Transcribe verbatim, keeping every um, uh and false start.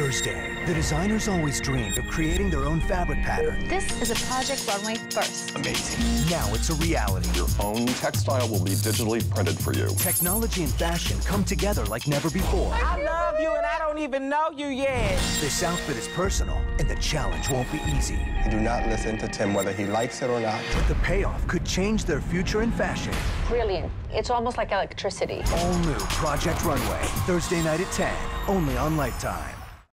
Thursday, the designers always dreamed of creating their own fabric pattern. This is a Project Runway first. Amazing. Now it's a reality. Your own textile will be digitally printed for you. Technology and fashion come together like never before. I love you and I don't even know you yet. This outfit is personal, and the challenge won't be easy. Do not listen to Tim, whether he likes it or not. But the payoff could change their future in fashion. Brilliant. It's almost like electricity. All new Project Runway, Thursday night at ten, only on Lifetime.